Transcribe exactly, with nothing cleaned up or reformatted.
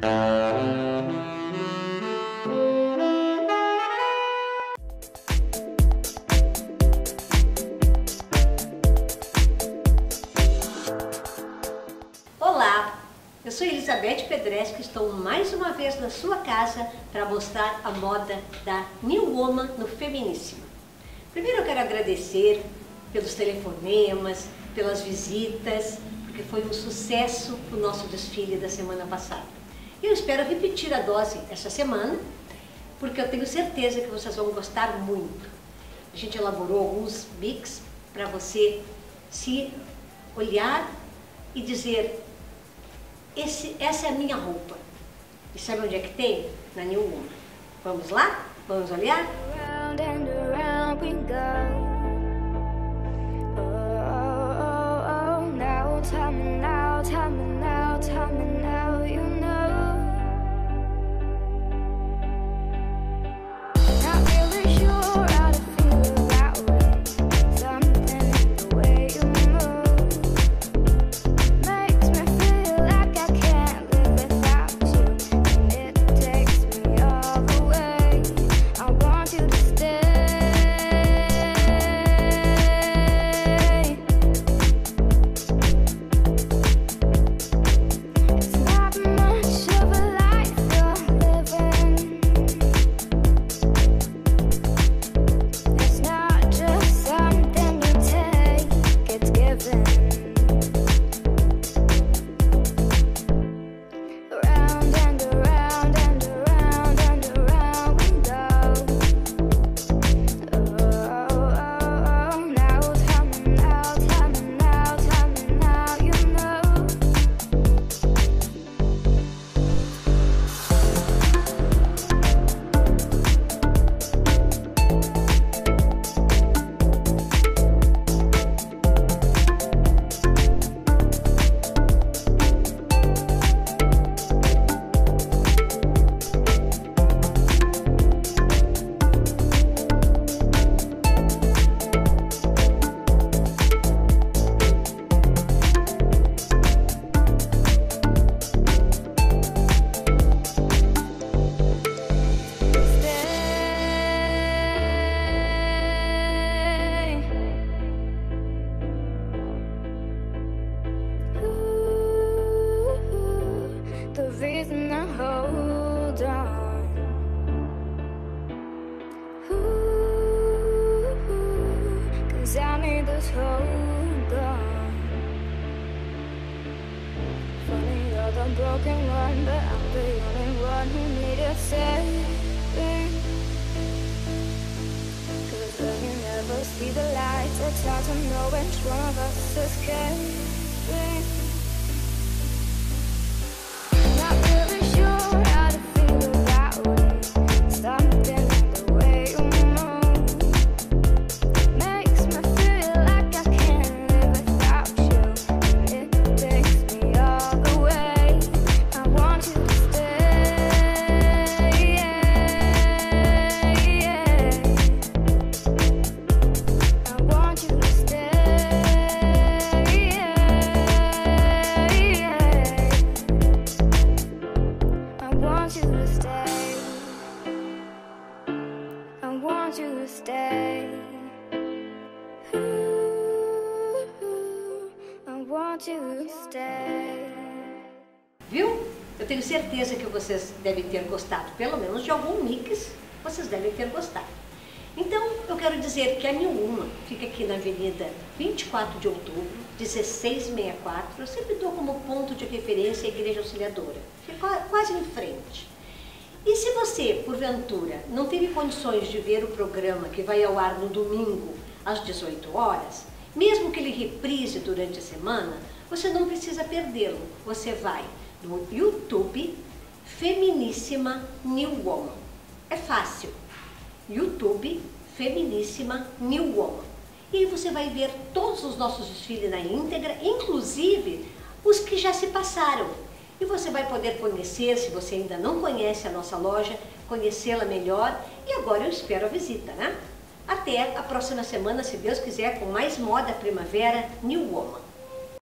Olá, eu sou Elizabeth Pedreschi, estou mais uma vez na sua casa para mostrar a moda da New Woman no Feminíssima. Primeiro eu quero agradecer pelos telefonemas, pelas visitas, porque foi um sucesso o nosso desfile da semana passada. Eu espero repetir a dose essa semana, porque eu tenho certeza que vocês vão gostar muito. A gente elaborou alguns mix para você se olhar e dizer: Esse, essa é a minha roupa. E sabe onde é que tem? Na New Woman. Vamos lá? Vamos olhar? Around and around we go. Oh, oh, oh, now tell me now, tell me now, tell me now, you know. Not really sure how to feel that way. Something in the way you move makes me feel like I can't live without you, and it takes me all the way. I want you to stay. It's not much of a life you're living. It's not just something you take, it's given. Around and around and around and around we go. Oh, oh, oh, now tell me now, tell me now, tell me now, you know. Stay. Ooh, the reason I hold on. Ooh, 'cause I need this hold on. Funny, you're the broken one, but I'm the only one who needed saving. 'Cause when you never see the light, it's hard to know which one of us is caving. Not really sure how to feel that way. Something in the way you move makes me feel like I can't live without you, and it takes me all the way. I want you to stay. I want you to stay. I want you to stay. I want you to stay. Ooh, I want you to stay. Viu? Eu tenho certeza que vocês devem ter gostado, pelo menos de algum mix, vocês devem ter gostado. Então, eu quero dizer que a New Woman fica aqui na Avenida vinte e quatro de outubro, dezesseis sessenta e quatro. Eu sempre dou como ponto de referência a Igreja Auxiliadora. Fica quase em frente. E se você, porventura, não teve condições de ver o programa que vai ao ar no domingo às dezoito horas, mesmo que ele reprise durante a semana, você não precisa perdê-lo. Você vai no YouTube Feminíssima New Woman. É fácil. YouTube Feminíssima New Woman. E aí você vai ver todos os nossos desfiles na íntegra, inclusive os que já se passaram. E você vai poder conhecer, se você ainda não conhece a nossa loja, conhecê-la melhor. E agora eu espero a visita, né? Até a próxima semana, se Deus quiser, com mais moda primavera New Woman.